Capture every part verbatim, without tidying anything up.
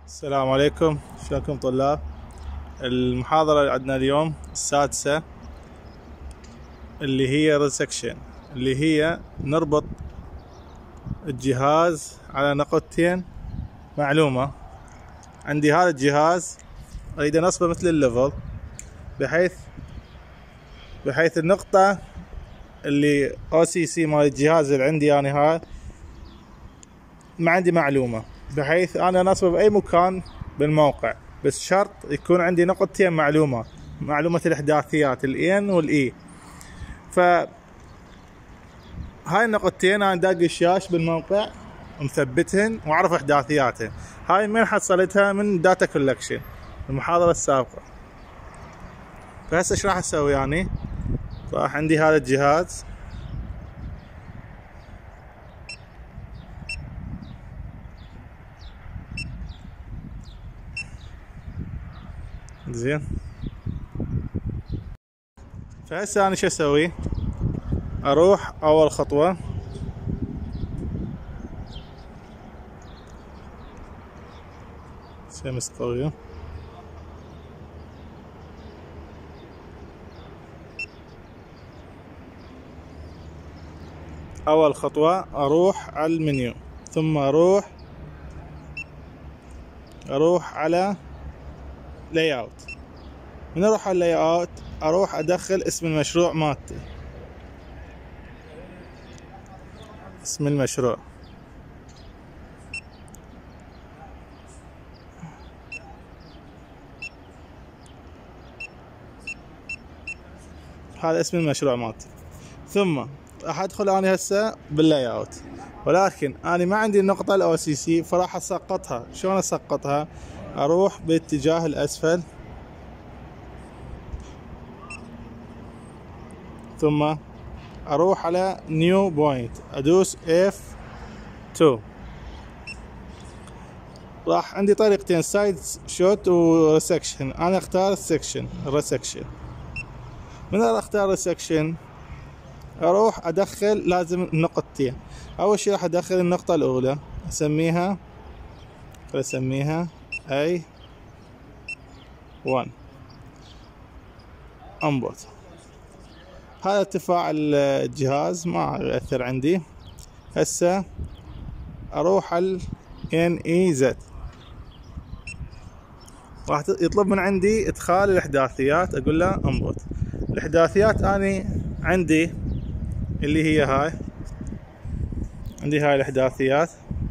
السلام عليكم، شلونكم طلاب؟ المحاضرة اللي عندنا اليوم السادسة اللي هي ريسكشن، اللي هي نربط الجهاز على نقطتين. معلومة، عندي هذا الجهاز اريد انصبه مثل الليفل، بحيث بحيث النقطة اللي او سي سي مال الجهاز اللي عندي يعني هاي ما عندي معلومة، بحيث انا انصبه باي مكان بالموقع، بس شرط يكون عندي نقطتين معلومة معلومة الاحداثيات الان والاي. ف هاي النقطتين انا داق الشاش بالموقع مثبتهن واعرف احداثياتهن. هاي من حصلتها من داتا كولكشن المحاضرة السابقة. فهسه ايش راح اسوي يعني؟ راح عندي هذا الجهاز، زين. فهسه انا شو اسوي؟ اروح اول خطوة شمس قوية، اول خطوة اروح على المنيو، ثم اروح اروح على لاي اوت. من اروح على اللاي اوت اروح ادخل اسم المشروع مالتي، اسم المشروع. هذا اسم المشروع مالتي. ثم راح ادخل انا هسه باللاي اوت، ولكن انا ما عندي النقطة الاو سي سي، فراح اسقطها. شلون اسقطها؟ اروح باتجاه الاسفل، ثم اروح على نيو بوينت، ادوس اف اثنين. راح عندي طريقتين، سايد شوت وريسكشن. انا اختار السكشن الريسكشن. من اختار السكشن اروح ادخل لازم النقطتين. اول شيء راح ادخل النقطة الاولى، اسميها اسميها اي واحد انبوت. هذا ارتفاع الجهاز ما يأثر عندي. هسه اروح على ان اي زد، راح يطلب من عندي ادخال الاحداثيات، اقول له انبوت. الاحداثيات اني عندي اللي هي هاي، عندي هاي الاحداثيات.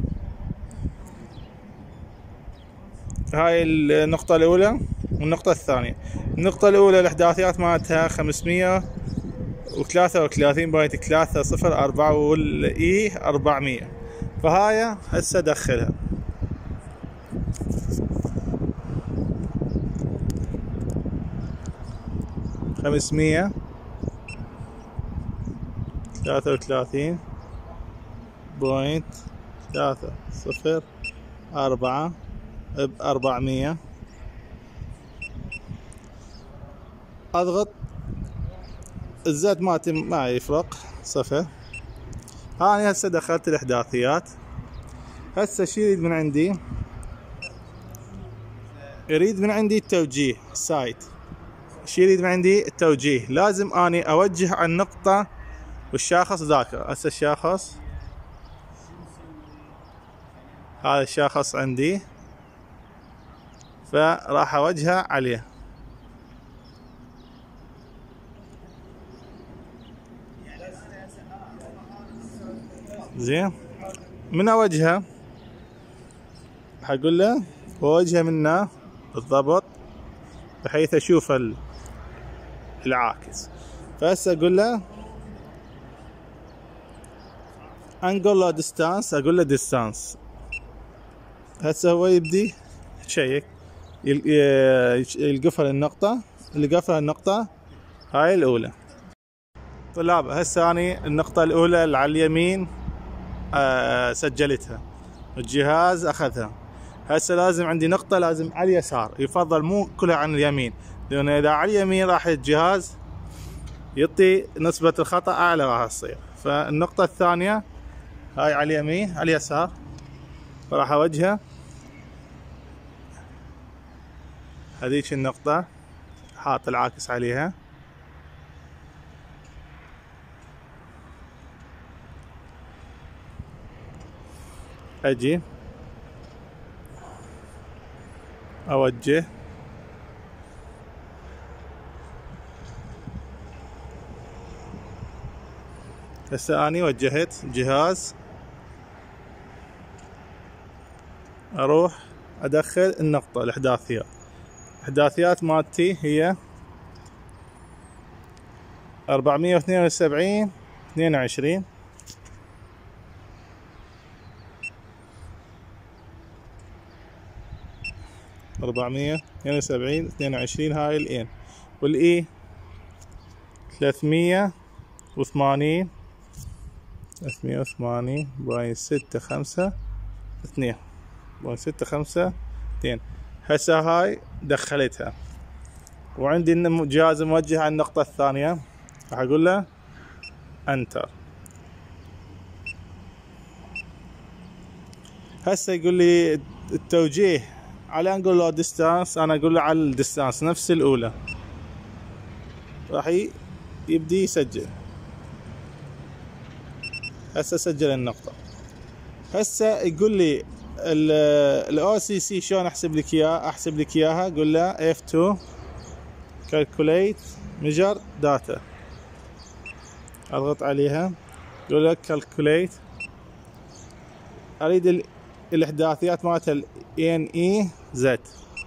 هاي النقطة الاولى والنقطة الثانية. النقطة الاولى الاحداثيات مالتها خمسمية وثلاثة وثلاثين بوينت ثلاثة صفر أربعة، والاي أربعمية. فهاي هسه ادخلها. خمسمية ثلاثة وثلاثين بوينت ثلاثة صفر أربعة بأربعمية. اضغط الزد مالتي ما يفرق صفر. هاني هسه دخلت الاحداثيات. هسه شي يريد من عندي؟ يريد من عندي التوجيه سايت. شي يريد من عندي التوجيه، لازم اني اوجه على النقطة والشاخص ذاك. هسه الشاخص هذا الشاخص عندي، فراح اوجهه عليه. زين. من اوجهه حقول له وجهه منا بالضبط بحيث اشوف العاكس. فهسه اقول له انقل ديستانس، اقول له ديستانس. هسه هو يبدي يشيك يقفل النقطة، اللي قفل النقطة هاي الاولى. طلاب هسه اني النقطة الاولى اللي على اليمين أه سجلتها، الجهاز اخذها. هسه لازم عندي نقطة لازم على اليسار، يفضل مو كلها عن اليمين، لان اذا على اليمين راح الجهاز يعطي نسبة الخطأ اعلى راح تصير. فالنقطة الثانية هاي على اليمين على اليسار، فراح اوجهها هذيك النقطة حاط العاكس عليها، اجي اوجه هسه اني وجهت جهاز، اروح ادخل النقطة الاحداثيات. الاحداثيات مالتي هي أربعمية واثنين وسبعين اثنين وعشرين، أربعمية واثنين وسبعين اثنين وعشرين هاي الان، والاي ثلاثمية وثمانين ثلاثمية وثمانين باين ستة خمسة اثنين باين ستة خمسة اثنين. هسه هاي دخلتها، وعندي الجهاز موجه على النقطة الثانية، راح اقول له انتر. هسه يقول لي التوجيه على نقول له ديستانس، انا اقول له على الديستانس نفس الاولى، راح يبدي يسجل. هسه سجل النقطة. هسه يقول لي الاو سي سي شلون احسب لك اياه، احسب لك اياها قول له اف تو calculate measure data، اضغط عليها يقول لك calculate، اريد الاحداثيات مالتها ال ان اي زد.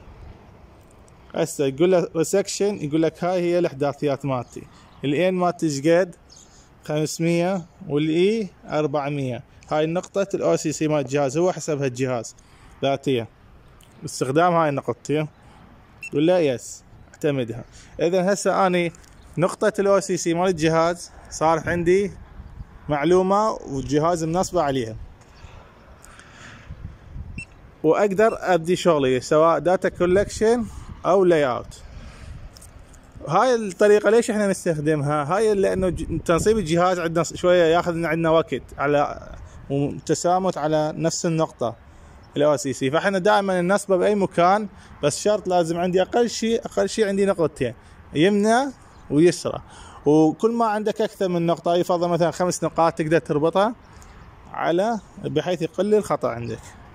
هسه يقول له ريسكشن، يقول لك هاي هي الاحداثيات مالتي، الان مالتي ايش قد؟ خمسمية، والاي أربعمية. هاي النقطة الاو سي سي مال الجهاز، هو حسبها الجهاز ذاتيا باستخدام هاي النقطتين. يقول له يس اعتمدها. اذا هسه اني نقطة الاو سي سي مال الجهاز صار عندي معلومة والجهاز منصبة عليها، واقدر ابدي شغلي سواء داتا كولكشن او لاي اوت. هاي الطريقة ليش احنا نستخدمها؟ هاي لانه تنصيب الجهاز عندنا شوية ياخذ عندنا وقت على وتسامت على نفس النقطة الاو سي سي، فاحنا دائما ننصبه باي مكان، بس شرط لازم عندي اقل شيء اقل شيء عندي نقطتين يمنى ويسرى، وكل ما عندك اكثر من نقطة يفضل مثلا خمس نقاط تقدر تربطها على بحيث يقل الخطأ عندك.